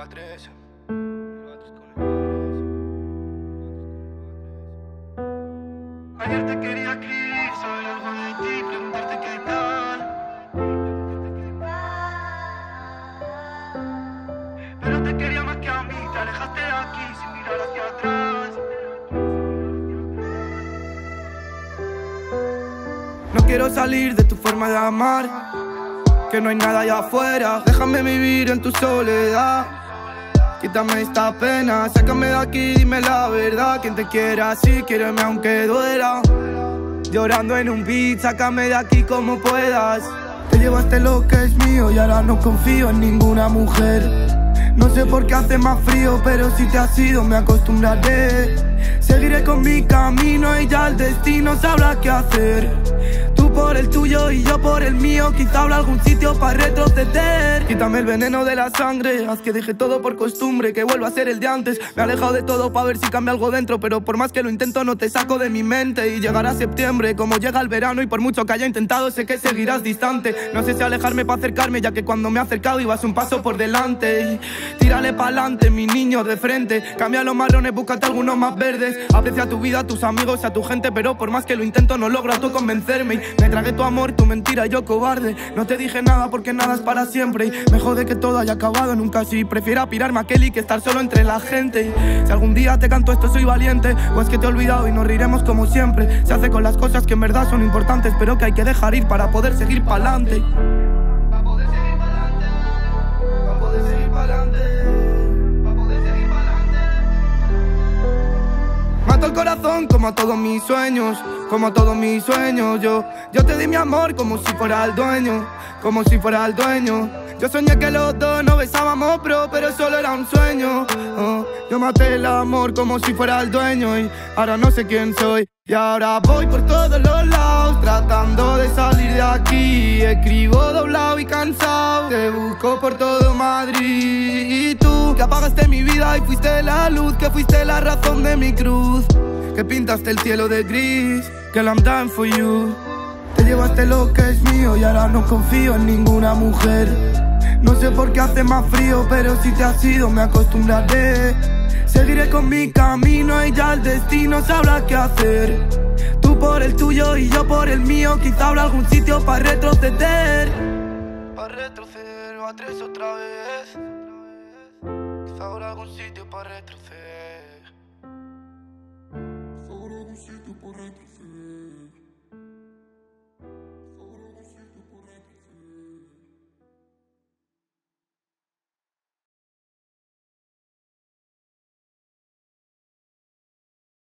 A3. Ayer te quería escribir sobre algo de ti, preguntarte qué tal. Pero te quería más que a mí, te alejaste de aquí sin mirar hacia atrás. No quiero salir de tu forma de amar, que no hay nada allá afuera. Déjame vivir en tu soledad, quítame esta pena, sácame de aquí, dime la verdad. Quien te quiera así, quiéreme aunque duela. Llorando en un beat, sácame de aquí como puedas. Te llevaste lo que es mío y ahora no confío en ninguna mujer. No sé por qué hace más frío, pero si te has ido me acostumbraré. Seguiré con mi camino y ya el destino sabrá qué hacer. Tú por el tuyo y yo por el mío, quizá habrá algún sitio para retroceder. Quítame el veneno de la sangre, haz que deje todo por costumbre, que vuelva a ser el de antes. Me he alejado de todo para ver si cambia algo dentro, pero por más que lo intento no te saco de mi mente. Y llegará septiembre como llega el verano, y por mucho que haya intentado sé que seguirás distante. No sé si alejarme para acercarme, ya que cuando me he acercado ibas un paso por delante. Y tírale pa'lante, mi niño, de frente. Cambia los marrones, búscate algunos más verdes. Aprecia tu vida, tus amigos, a tu gente, pero por más que lo intento no logro a tú convencerme. Y me tragué tu amor, tu mentira, yo cobarde. No te dije nada porque nada es para siempre. Y me jode que todo haya acabado en un casi. Prefiero pirarme a Kelly que estar solo entre la gente. Si algún día te canto esto soy valiente, o es que te he olvidado y nos reiremos como siempre. Se hace con las cosas que en verdad son importantes, pero que hay que dejar ir para poder seguir pa'lante. Pa' poder seguir pa'lante, pa' poder seguir pa'lante, pa' poder seguir pa'lante. Mato el corazón como a todos mis sueños, como a todos mis sueños. Yo te di mi amor como si fuera el dueño, como si fuera el dueño. Yo soñé que los dos nos besábamos, pero solo era un sueño. Yo maté el amor como si fuera el dueño y ahora no sé quién soy. Y ahora voy por todos los lados tratando de salir de aquí. Escribo doblado y cansado, te busco por todo Madrid. Y tú, que apagaste mi vida y fuiste la luz, que fuiste la razón de mi cruz, que pintaste el cielo de gris, que I'm down for you. Te llevaste lo que es mío y ahora no confío en ninguna mujer. No sé por qué hace más frío, pero si te has ido me acostumbraré. Seguiré con mi camino y ya el destino sabrá qué hacer. Tú por el tuyo y yo por el mío, quizá habrá algún sitio para retroceder. Para retroceder o A3 otra vez. Quizá habrá algún sitio para retroceder. Quizá habrá algún sitio para retroceder.